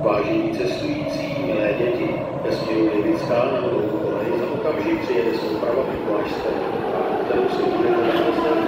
Vážení cestující, milé děti, ve směru Jevická na Novou kolej za okamžik přijede souprava Mikulášského, kterou si budete navázat